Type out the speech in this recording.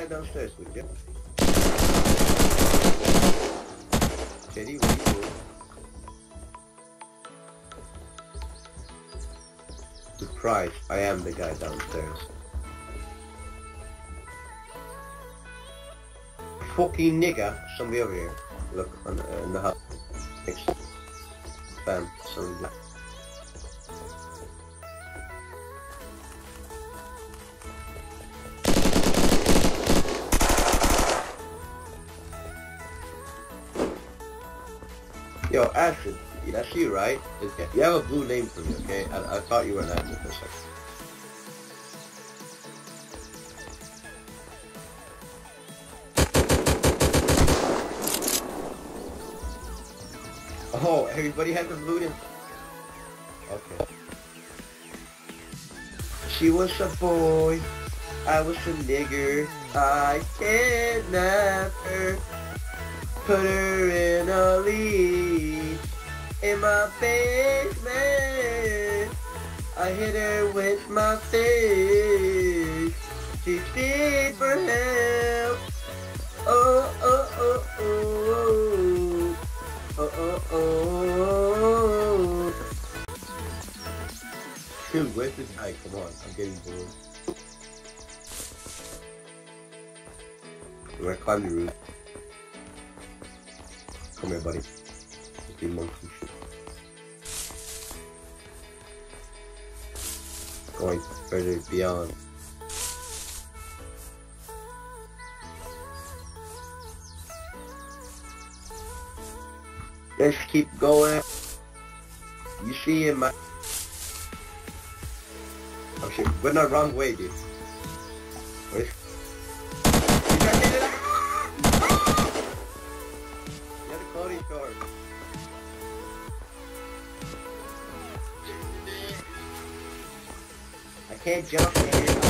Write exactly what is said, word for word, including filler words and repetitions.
downstairs, would you? Teddy, where you go? Surprise, I am the guy downstairs. Fucking nigger, somebody over here. Look, on the, uh, in the house. Thanks. Bam, somebody. Yo, Ashton, that's you, right? You have a blue name for me, okay? I, I thought you were an actor for a second. Oh, everybody has a blue name? Okay. She was a boy, I was a nigger, I kidnapped her. Put her in a lead in my basement. I hit her with my fist. She screamed for help. Oh, oh, oh, oh, oh, oh, oh. Dude, where's this guy? Come on, I'm getting bored. I'm gonna climb the roof. Come here, buddy. Let's do monkey shit. Going further beyond. Let's keep going. You see him, man. Oh shit, we're not wrong way, dude. Where's... I can't jump here.